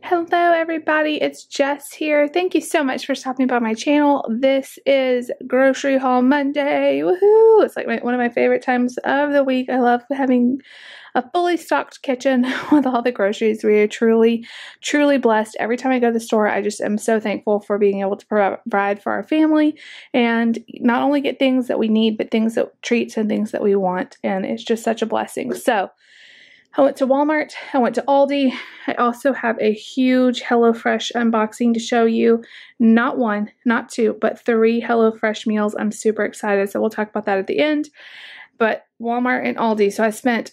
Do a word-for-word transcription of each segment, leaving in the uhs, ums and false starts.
Hello everybody, it's Jess here. Thank you so much for stopping by my channel. This is Grocery Haul Monday. Woohoo! It's like my, one of my favorite times of the week. I love having a fully stocked kitchen with all the groceries. We are truly, truly blessed. Every time I go to the store, I just am so thankful for being able to provide for our family and not only get things that we need, but things that treats and things that we want. And it's just such a blessing. So I went to Walmart, I went to Aldi. I also have a huge HelloFresh unboxing to show you. Not one, not two, but three HelloFresh meals. I'm super excited, so we'll talk about that at the end. But Walmart and Aldi, so I spent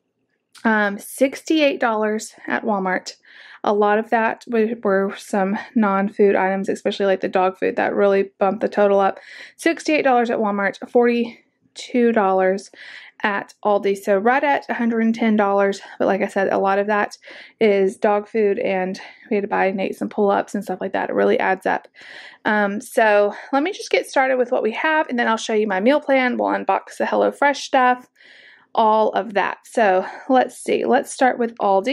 um, sixty-eight dollars at Walmart. A lot of that were some non-food items, especially like the dog food. That really bumped the total up. sixty-eight dollars at Walmart, forty-two dollars at Aldi, so right at one hundred ten dollars, but like I said, a lot of that is dog food, and we had to buy Nate some pull-ups and stuff like that. It really adds up. Um, so let me just get started with what we have, and then I'll show you my meal plan. We'll unbox the HelloFresh stuff, all of that. So let's see. Let's start with Aldi.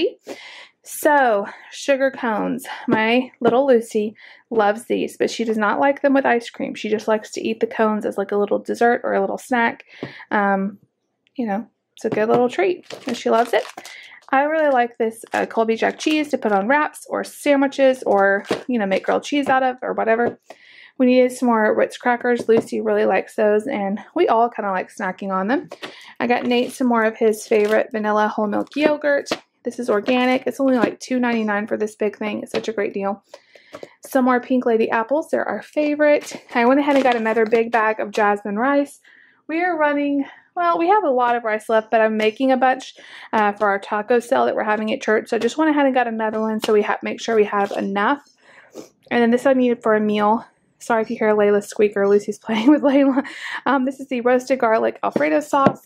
So, sugar cones. My little Lucy loves these, but she does not like them with ice cream. She just likes to eat the cones as like a little dessert or a little snack. Um, you know, it's a good little treat, and she loves it. I really like this uh, Colby Jack cheese to put on wraps or sandwiches, or, you know, make grilled cheese out of, or whatever. We needed some more Ritz crackers. Lucy really likes those, and we all kind of like snacking on them. I got Nate some more of his favorite vanilla whole milk yogurt. This is organic. It's only like two ninety-nine for this big thing. It's such a great deal. Some more Pink Lady apples. They're our favorite. I went ahead and got another big bag of jasmine rice. We are running, well, we have a lot of rice left, but I'm making a bunch uh, for our taco sale that we're having at church. So I just went ahead and got another one so we have make sure we have enough. And then this I needed for a meal. Sorry if you hear Layla's squeaker. Lucy's playing with Layla. Um, this is the roasted garlic Alfredo sauce.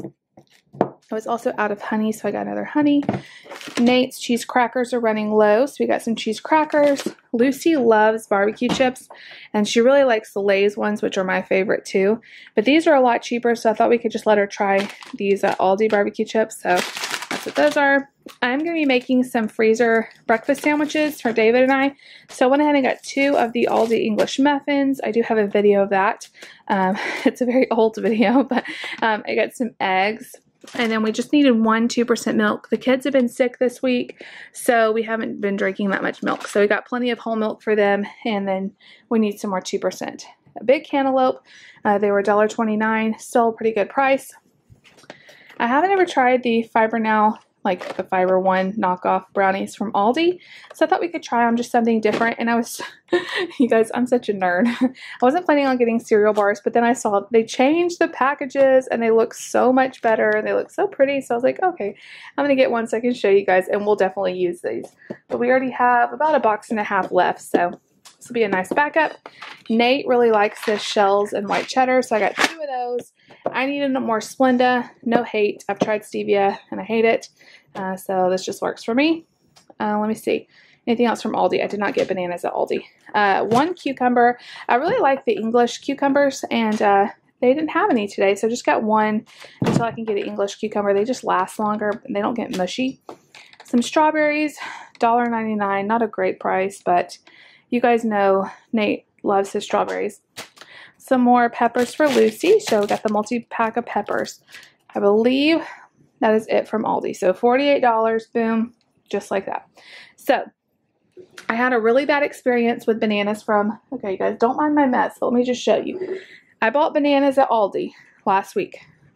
I was also out of honey, so I got another honey. Nate's cheese crackers are running low, so we got some cheese crackers. Lucy loves barbecue chips, and she really likes the Lay's ones, which are my favorite too. But these are a lot cheaper, so I thought we could just let her try these uh, Aldi barbecue chips. So that's what those are. I'm going to be making some freezer breakfast sandwiches for David and I. So I went ahead and got two of the Aldi English muffins. I do have a video of that. Um, it's a very old video, but um, I got some eggs. And then we just needed one two percent milk. The kids have been sick this week, so we haven't been drinking that much milk. So we got plenty of whole milk for them, and then we need some more two percent. A big cantaloupe. Uh, they were one dollar twenty-nine, still a pretty good price. I haven't ever tried the Fiber Now, like the Fiber One knockoff brownies from Aldi. So I thought we could try them, just something different. And I was, you guys, I'm such a nerd. I wasn't planning on getting cereal bars, but then I saw they changed the packages and they look so much better and they look so pretty. So I was like, okay, I'm going to get one so I can show you guys, and we'll definitely use these. But we already have about a box and a half left, so this will be a nice backup. Nate really likes the shells and white cheddar, so I got two of those. I needed more Splenda. No hate. I've tried stevia and I hate it. Uh, so this just works for me. Uh, let me see. Anything else from Aldi? I did not get bananas at Aldi. Uh, one cucumber. I really like the English cucumbers, and uh, they didn't have any today, so I just got one until I can get an English cucumber. They just last longer and they don't get mushy. Some strawberries, one dollar ninety-nine. Not a great price, but you guys know Nate loves his strawberries. Some more peppers for Lucy. So we got the multi-pack of peppers. I believe that is it from Aldi. So forty-eight dollars, boom, just like that. So I had a really bad experience with bananas from, okay, you guys, don't mind my mess, but let me just show you. I bought bananas at Aldi last week.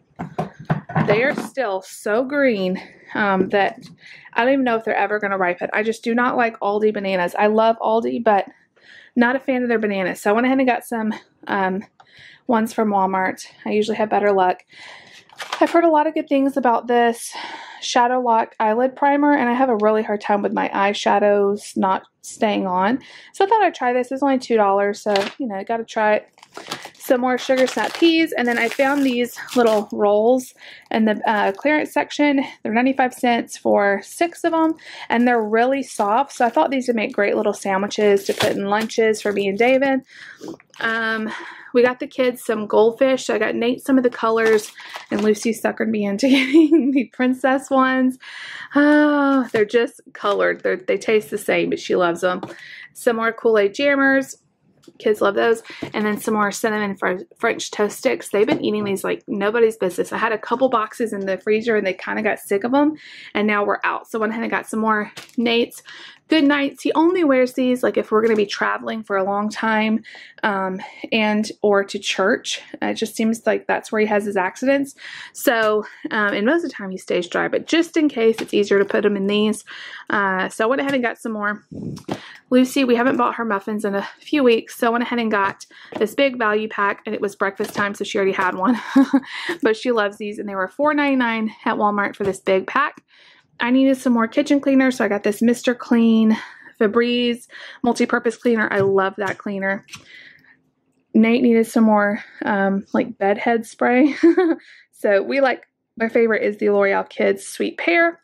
They are still so green um, that I don't even know if they're ever going to ripen. I just do not like Aldi bananas. I love Aldi, but not a fan of their bananas. So I went ahead and got some um, ones from Walmart. I usually have better luck. I've heard a lot of good things about this Shadow Lock eyelid primer, and I have a really hard time with my eyeshadows not staying on. So I thought I'd try this. It's only two dollars, so, you know, got to try it. some more sugar snap peas, and then I found these little rolls in the uh, clearance section. They're ninety-five cents for six of them, and they're really soft, so I thought these would make great little sandwiches to put in lunches for me and David. Um, we got the kids some goldfish, so I got Nate some of the colors, and Lucy suckered me into getting the princess ones. Oh, they're just colored. They're, they taste the same, but she loves them. Some more Kool-Aid jammers. Kids love those. And then some more cinnamon fr French toast sticks. They've been eating these like nobody's business. I had a couple boxes in the freezer and they kind of got sick of them, and now we're out. So I went ahead and got some more Nate's Good Nights. He only wears these like if we're going to be traveling for a long time um, and or to church. It just seems like that's where he has his accidents. So, um, and most of the time he stays dry, but just in case, it's easier to put them in these. Uh, so I went ahead and got some more. Lucy, we haven't bought her muffins in a few weeks, so I went ahead and got this big value pack, and it was breakfast time, so she already had one. But she loves these, and they were four ninety-nine at Walmart for this big pack. I needed some more kitchen cleaner, so I got this Mister Clean Febreze multi-purpose cleaner. I love that cleaner. Nate needed some more um, like bed head spray. So we like, my favorite is the L'Oreal Kids Sweet Pear.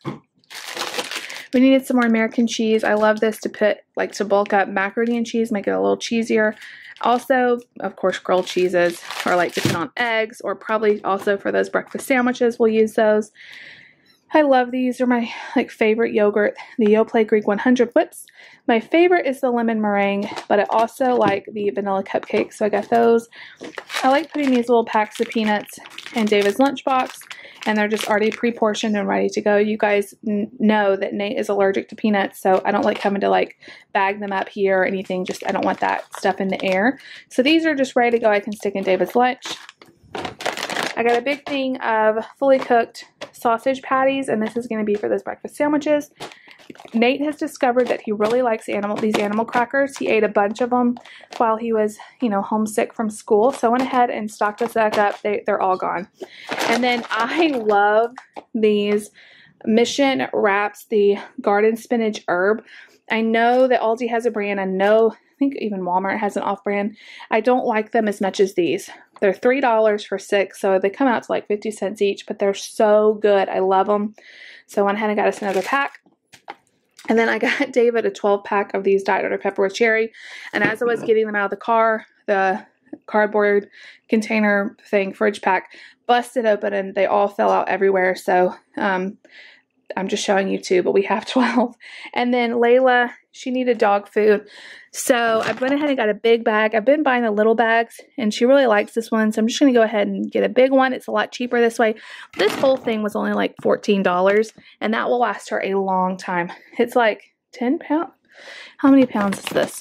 We needed some more American cheese. I love this to put, like to bulk up macaroni and cheese, make it a little cheesier. Also, of course, grilled cheeses, or like to put on eggs, or probably also for those breakfast sandwiches, we'll use those. I love these. They're my like favorite yogurt, the Yoplait Greek one hundred whips. My favorite is the lemon meringue, but I also like the vanilla cupcakes, so I got those. I like putting these little packs of peanuts in David's lunchbox, and they're just already pre-portioned and ready to go. You guys know that Nate is allergic to peanuts, so I don't like having to like bag them up here or anything. Just I don't want that stuff in the air. So these are just ready to go. I can stick in David's lunch. I got a big thing of fully cooked sausage patties, and this is going to be for those breakfast sandwiches. Nate has discovered that he really likes animal these animal crackers. He ate a bunch of them while he was, you know, homesick from school. So I went ahead and stocked this back up. They, they're all gone. And then I love these Mission Wraps, the garden spinach herb. I know that Aldi has a brand. I know, I think even Walmart has an off-brand. I don't like them as much as these. They're three dollars for six, so they come out to like fifty cents each, but they're so good. I love them. So I went ahead and got us another pack. And then I got David a twelve pack of these Diet Doctor Pepper with cherry. And as I was getting them out of the car, the cardboard container thing, fridge pack, busted open and they all fell out everywhere. So um, I'm just showing you two, but we have twelve. And then Layla, she needed dog food. So I went ahead and got a big bag. I've been buying the little bags, and she really likes this one. So I'm just going to go ahead and get a big one. It's a lot cheaper this way. This whole thing was only like fourteen dollars, and that will last her a long time. It's like ten pounds. How many pounds is this?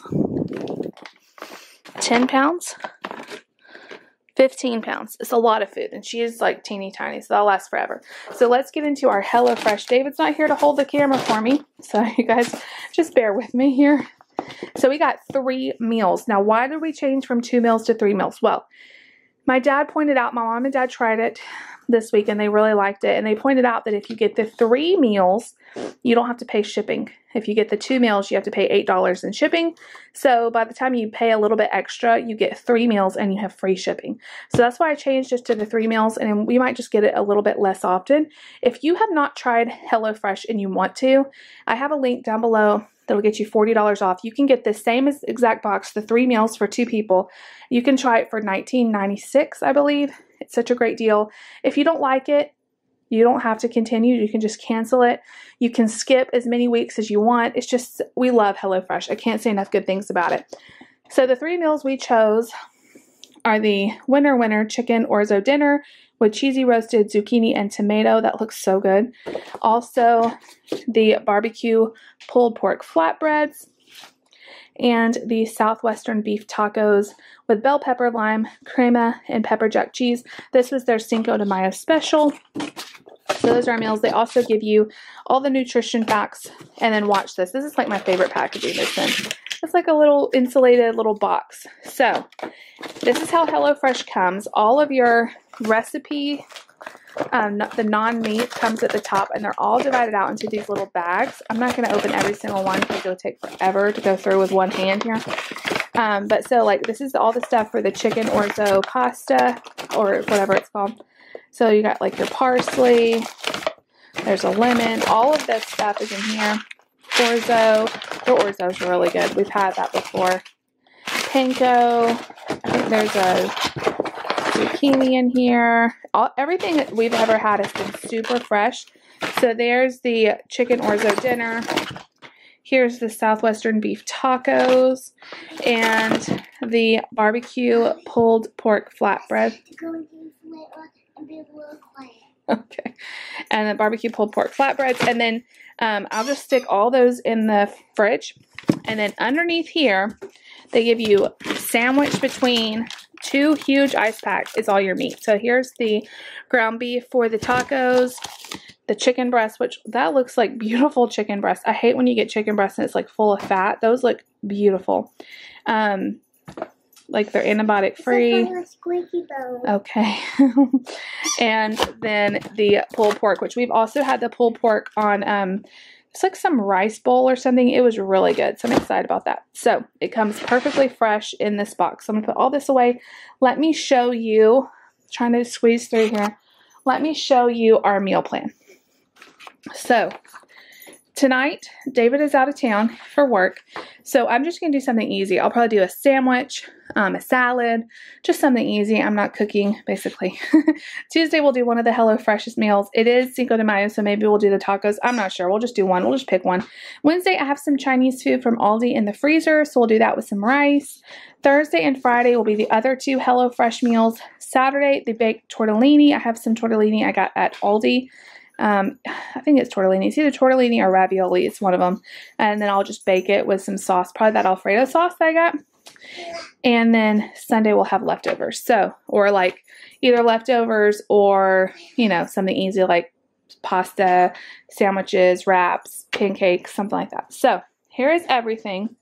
ten pounds? fifteen pounds. It's a lot of food, and she is like teeny tiny, so that'll last forever. So let's get into our HelloFresh. David's not here to hold the camera for me, so you guys just bear with me here. So we got three meals. Now, why did we change from two meals to three meals? Well, my dad pointed out, my mom and dad tried it this week, and they really liked it. And they pointed out that if you get the three meals, you don't have to pay shipping. If you get the two meals, you have to pay eight dollars in shipping. So by the time you pay a little bit extra, you get three meals and you have free shipping. So that's why I changed just to the three meals, and we might just get it a little bit less often. If you have not tried HelloFresh and you want to, I have a link down below that'll get you forty dollars off. You can get the same exact box, the three meals for two people. You can try it for nineteen ninety-six, I believe. It's such a great deal. If you don't like it, you don't have to continue. You can just cancel it. You can skip as many weeks as you want. It's just, we love HelloFresh. I can't say enough good things about it. So the three meals we chose are the Winner Winner Chicken Orzo Dinner with cheesy roasted zucchini and tomato. That looks so good. Also, the barbecue pulled pork flatbreads, and the Southwestern beef tacos with bell pepper, lime, crema, and pepper jack cheese. This was their Cinco de Mayo special. So those are our meals. They also give you all the nutrition facts. And then watch this. This is like my favorite packaging that's in. It's like a little insulated little box. So this is how HelloFresh comes. All of your recipe, um, the non-meat comes at the top, and they're all divided out into these little bags. I'm not going to open every single one because it'll take forever to go through with one hand here. Um, but so like this is all the stuff for the chicken orzo pasta or whatever it's called. So you got like your parsley, there's a lemon, all of this stuff is in here. Orzo, the orzo is really good. We've had that before. Panko, I think there's a zucchini in here. All, everything that we've ever had has been super fresh. So there's the chicken orzo dinner. Here's the Southwestern beef tacos and the barbecue pulled pork flatbread. Okay. And the barbecue pulled pork flatbreads. And then um, I'll just stick all those in the fridge. And then underneath here, they give you a sandwich between two huge ice packs is all your meat. So here's the ground beef for the tacos, the chicken breast, which that looks like beautiful chicken breast. I hate when you get chicken breast and it's like full of fat. Those look beautiful. Um, like they're antibiotic free. Okay. And then the pulled pork, which we've also had the pulled pork on, um, it's like some rice bowl or something. It was really good. So I'm excited about that. So it comes perfectly fresh in this box. So I'm going to put all this away. Let me show you, trying to squeeze through here. Let me show you our meal plan. So tonight, David is out of town for work, so I'm just going to do something easy. I'll probably do a sandwich, um, a salad, just something easy. I'm not cooking, basically. Tuesday, we'll do one of the HelloFresh's meals. It is Cinco de Mayo, so maybe we'll do the tacos. I'm not sure. We'll just do one. We'll just pick one. Wednesday, I have some Chinese food from Aldi in the freezer, so we'll do that with some rice. Thursday and Friday will be the other two HelloFresh meals. Saturday, the baked tortellini. I have some tortellini I got at Aldi. Um, I think it's tortellini. It's either tortellini or ravioli. It's one of them. And then I'll just bake it with some sauce, probably that Alfredo sauce that I got. And then Sunday we'll have leftovers. So, or like either leftovers or, you know, something easy like pasta, sandwiches, wraps, pancakes, something like that. So here is everything.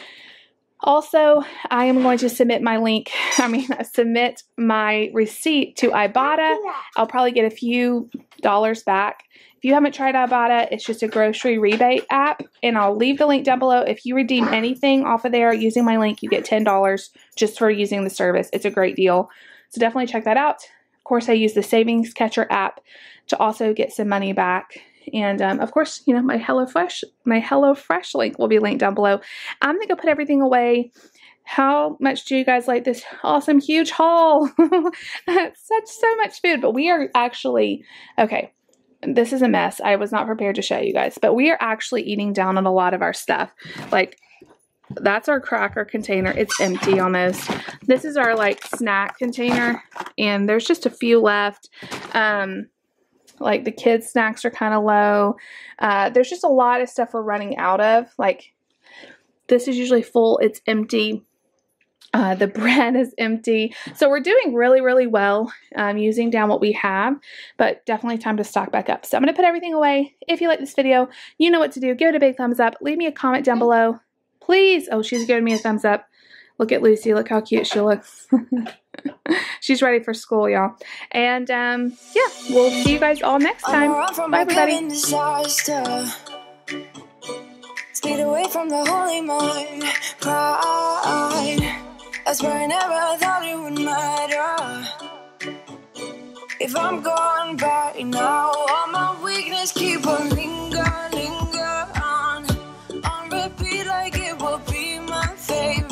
Also, I am going to submit my link, I mean, submit my receipt to Ibotta. I'll probably get a few dollars back. If you haven't tried Ibotta, it's just a grocery rebate app, and I'll leave the link down below. If you redeem anything off of there using my link, you get ten dollars just for using the service. It's a great deal. So definitely check that out. Of course, I use the Savings Catcher app to also get some money back. And, um, of course, you know, my HelloFresh, my HelloFresh link will be linked down below. I'm going to go put everything away. How much do you guys like this awesome, huge haul? Such, so much food. But we are actually, okay, this is a mess. I was not prepared to show you guys. But we are actually eating down on a lot of our stuff. Like, that's our cracker container. It's empty almost. This is our, like, snack container. And there's just a few left. Um... Like the kids' snacks are kind of low. Uh, there's just a lot of stuff we're running out of. Like this is usually full. It's empty. Uh, the bread is empty. So we're doing really, really well um, using down what we have. But definitely time to stock back up. So I'm going to put everything away. If you like this video, you know what to do. Give it a big thumbs up. Leave me a comment down below. Please. Oh, she's giving me a thumbs up. Look at Lucy. Look how cute she looks. She's ready for school, y'all. And, um, yeah, we'll see you guys all next time. Bye, everybody. Speed away from the holy mind. Pride. That's where I never thought it would matter. If I'm gone by now.